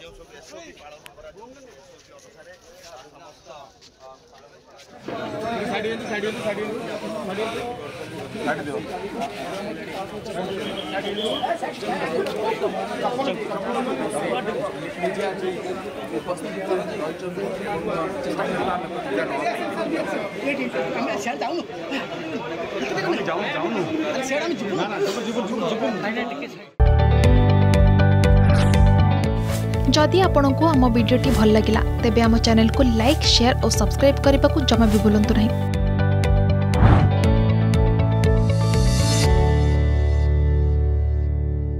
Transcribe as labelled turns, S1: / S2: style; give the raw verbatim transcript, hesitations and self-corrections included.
S1: जो सब एसओपी पालन करा अनुसार समस्त
S2: साइड साइड साइड साइड
S1: काट दो
S3: जदि आपंक आम भिडी भल लगा तेब आम चैनल को लाइक शेयर और सब्सक्राइब करने को जमा भी भूलु नहीं।